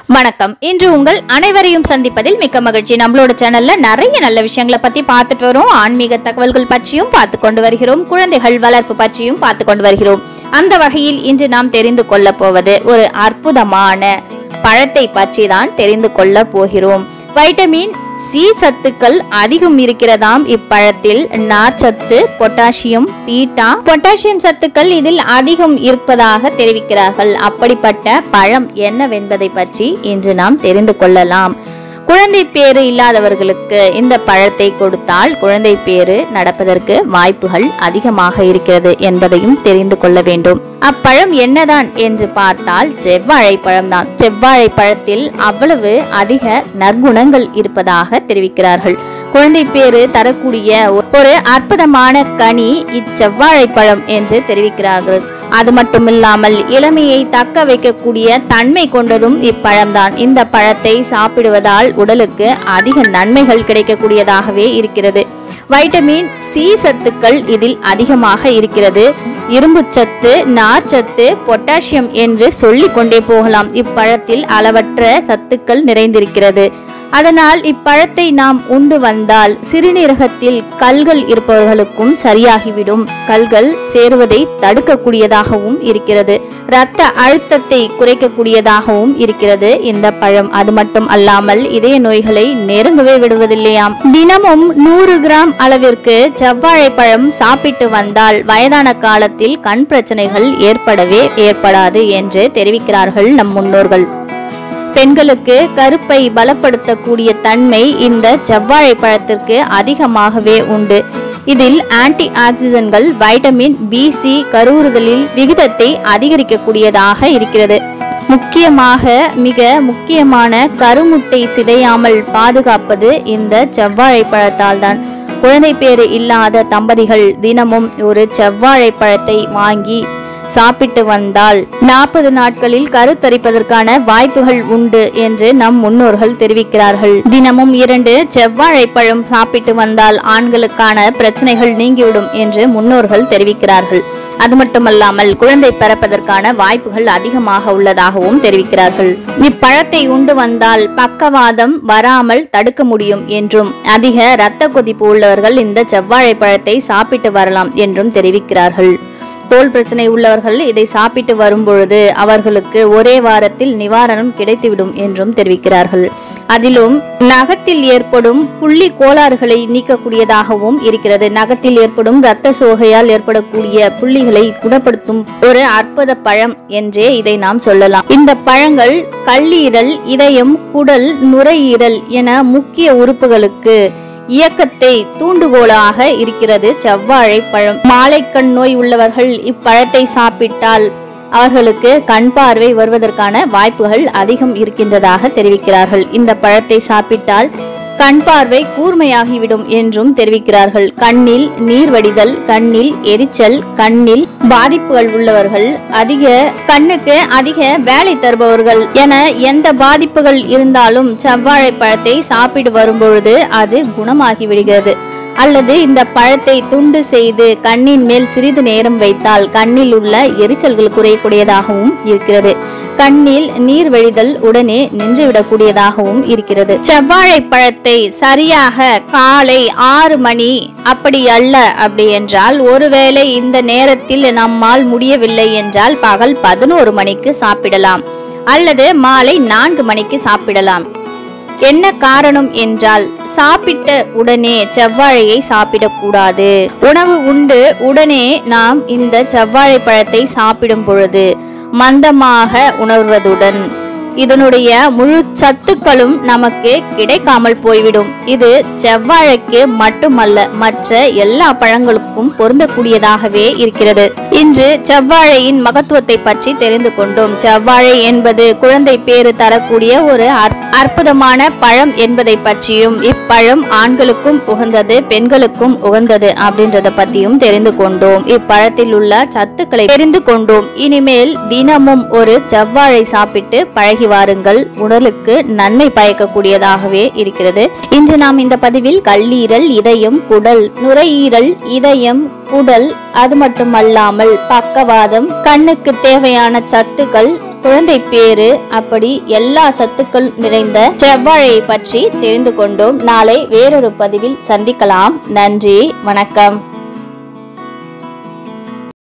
வணக்கம். இன்று உங்கள் அனைவரையும் சந்திப்பதில் மிக்க மகிழ்ச்சி. நம்மளோட சேனல்ல நிறைய நல்ல விஷயங்களை பத்தி பார்த்துட்டு வரோம். ஆன்மீக தகவல்கள் பற்றியும் பார்த்து கொண்டு வருகிறோம். குழந்தைகள் வளர்ப்பு பற்றியும் பார்த்து கொண்டு வருகிறோம். அந்த வகையில் இன்று நாம் தெரிந்து கொள்ள போவது ஒரு அற்புதமான பழத்தை பற்றி தான் தெரிந்து கொள்ள போகிறோம். வைட்டமின் சி சத்துக்கள் அதிகம் இருக்கிறதாம் இப்பழத்தில். நார்ச்சத்து, பொட்டாசியம், பீட்டா, பொட்டாசியம் சத்துக்கள் இதில் அதிகம் இருப்பதாக தெரிவிக்கிறார்கள். அப்படிப்பட்ட பழம் என்னவென்பதை பற்றி இன்று நாம் தெரிந்து கொள்ளலாம். குழந்தை பேறு இல்லாதவர்களுக்கு இந்த பழத்தை கொடுத்தால் குழந்தை பேறு நடப்பதற்கு வாய்ப்புகள் அதிகமாக இருக்கிறது என்பதையும் தெரிந்து கொள்ள வேண்டும். அப்பழம் என்னதான் என்று பார்த்தால் செவ்வாழை பழம்தான். செவ்வாழை பழத்தில் அவ்வளவு அதிக நற்குணங்கள் இருப்பதாக தெரிவிக்கிறார்கள். குழந்தை பேறு தரக்கூடிய ஒரு அற்புதமான கனி இச்செவ்வாழை பழம் என்று தெரிவிக்கிறார்கள். அது மட்டுமில்லாமல் இளமையை தக்க வைக்கக்கூடிய தன்மை கொண்டதும் இப்பழம்தான். இந்த பழத்தை சாப்பிடுவதால் உடலுக்கு அதிக நன்மைகள் கிடைக்கக்கூடியதாகவே இருக்கிறது. வைட்டமின் சி சத்துக்கள் இதில் அதிகமாக இருக்கிறது. இரும்பு சத்து, நார்ச்சத்து, பொட்டாசியம் என்று சொல்லிக் கொண்டே போகலாம். இப்பழத்தில் அளவற்ற சத்துக்கள் நிறைந்திருக்கிறது. அதனால் இப்பழத்தை நாம் உண்டு வந்தால் சிறுநீரகத்தில் கல்கள் இருப்பவர்களுக்கும் சரியாகிவிடும். கல்கள் சேருவதை தடுக்கக்கூடியதாகவும் இருக்கிறது. இரத்த அழுத்தத்தை குறைக்கக்கூடியதாகவும் இருக்கிறது இந்த பழம். அது மட்டும் அல்லாமல் இதய நோய்களை நெருங்கவே விடுவதில்லையாம். தினமும் 100 கிராம் அளவிற்கு செவ்வாழை பழம் சாப்பிட்டு வந்தால் வயதான காலத்தில் கண் பிரச்சனைகள் ஏற்படாது என்று தெரிவிக்கிறார்கள் நம் முன்னோர்கள். பெண்களுக்கு கருப்பை பலப்படுத்தக்கூடிய தன்மை இந்த செவ்வாழை பழத்திற்கு அதிகமாகவே உண்டு. இதில் ஆன்டி ஆக்சிடென்ட்கள், வைட்டமின் பி-சி கருவுறுதலில் விகிதத்தை அதிகரிக்கக்கூடியதாக இருக்கிறது. மிக முக்கியமான கருமுட்டை சிதையாமல் பாதுகாப்பது இந்த செவ்வாழை பழத்தால் தான். குழந்தை பேறு இல்லாத தம்பதிகள் தினமும் ஒரு செவ்வாழை பழத்தை வாங்கி சாப்பிட்டு வந்தால் 40 நாட்களில் கருத்தரிப்பதற்கான வாய்ப்புகள் உண்டு என்று நம் முன்னோர்கள் தெரிவிக்கிறார்கள். தினமும் 2 செவ்வாழை பழம் சாப்பிட்டு வந்தால் ஆண்களுக்கான பிரச்சனைகள் நீங்கிவிடும் என்று முன்னோர்கள் தெரிவிக்கிறார்கள். அது மட்டுமல்லாமல் குழந்தை பிறப்பதற்கான வாய்ப்புகள் அதிகமாக உள்ளதாகவும் தெரிவிக்கிறார்கள். இப்பழத்தை உண்டு வந்தால் பக்கவாதம் வராமல் தடுக்க முடியும் என்றும், அதிக இரத்த கொதிப்பு உள்ளவர்கள் இந்த செவ்வாழை பழத்தை சாப்பிட்டு வரலாம் என்றும் தெரிவிக்கிறார்கள். தோல் பிரச்சனை உள்ளவர்கள் இதை சாப்பிட்டு வரும் பொழுது அவர்களுக்கு ஒரே வாரத்தில் நிவாரணம் கிடைத்துவிடும் என்றும் தெரிவிக்கிறார்கள். அதிலும் நகத்தில் ஏற்படும் புள்ளி கோளாறுகளை நீக்கக்கூடியதாகவும் இருக்கிறது. நகத்தில் ஏற்படும் இரத்த சோகையால் ஏற்படக்கூடிய புள்ளிகளை குணப்படுத்தும் ஒரு அற்புத பழம் என்றே இதை நாம் சொல்லலாம். இந்த பழங்கள் கல்லீரல், இதயம், குடல், நுரையீரல் என முக்கிய உறுப்புகளுக்கு இயக்கத்தை தூண்டுகோலாக இருக்கிறது செவ்வாழை பழம். மாலைக்கண் நோய் உள்ளவர்கள் இப்பழத்தை சாப்பிட்டால் அவர்களுக்கு கண் பார்வை வருவதற்கான வாய்ப்புகள் அதிகம் இருக்கின்றதாக தெரிவிக்கிறார்கள். இந்த பழத்தை சாப்பிட்டால் கண் பார்வை கூர்மையாகிவிடும் என்றும் தெரிவிக்கிறார்கள். கண்ணில் நீர் வடிதல், கண்ணில் எரிச்சல், கண்ணில் பாதிப்புகள் உள்ளவர்கள், கண்ணுக்கு அதிக வேலை தருபவர்கள் என எந்த பாதிப்புகள் இருந்தாலும் செவ்வாழை பழத்தை சாப்பிட்டு வரும்பொழுது அது குணமாகி விடுகிறது. அல்லது இந்த பழத்தை துண்டு செய்து கண்ணின் மேல் சிறிது நேரம் வைத்தால் கண்ணில் உள்ள எரிச்சல்கள் குறையக்கூடியதாகவும் இருக்கிறது. கண்ணில் நீர் வழிதல் உடனே நின்றுவிடக்கூடியதாகவும் இருக்கிறது. செவ்வாழை பழத்தை சரியாக காலை 6 மணி அப்படி என்றால், ஒருவேளை இந்த நேரத்தில் நம்மால் முடியவில்லை என்றால் பகல் 11 மணிக்கு சாப்பிடலாம் அல்லது மாலை 4 மணிக்கு சாப்பிடலாம். என்ன காரணம் என்றால், சாப்பிட்ட உடனே செவ்வாழையை சாப்பிடக்கூடாது. உணவு உண்டு உடனே நாம் இந்த செவ்வாழை பழத்தை சாப்பிடும் பொழுது மந்தமாக உணர்வதுடன் இதனுடைய முழு சத்துக்களும் நமக்கு கிடைக்காமல் போய்விடும். இது செவ்வாழைக்கு மட்டுமல்ல, மற்ற எல்லா பழங்களுக்கும் பொருந்தக்கூடியதாகவே இருக்கிறது. இன்று செவ்வாழையின் மகத்துவத்தை பற்றி தெரிந்து கொண்டோம். செவ்வாழை என்பது குழந்தை பேறு தரக்கூடிய ஒரு அற்புதமான பழம் என்பதை பற்றியும், இப்பழம் ஆண்களுக்கும் உகந்தது, பெண்களுக்கும் உகந்தது அப்படின்றத பற்றியும் தெரிந்து கொண்டோம். இப்பழத்தில் உள்ள சத்துக்களை தெரிந்து கொண்டோம். இனிமேல் தினமும் ஒரு செவ்வாழை சாப்பிட்டு பழகி வாருங்கள். உடலுக்கு நன்மை பயக்கக்கூடியதாகவே இருக்கிறது. இன்று நாம் இந்த பதிவில் கல்லீரல், இதயம், குடல், நுரையீரல், இதயம், குடல், அது மட்டுமல்லாமல் பக்கவாதம், கண்ணுக்கு தேவையான சத்துக்கள், குழந்தை பேரு, அப்படி எல்லா சத்துக்கள் நிறைந்த செவ்வாழையை பற்றி தெரிந்து கொண்டோம். நாளை வேறொரு பதிவில் சந்திக்கலாம். நன்றி, வணக்கம்.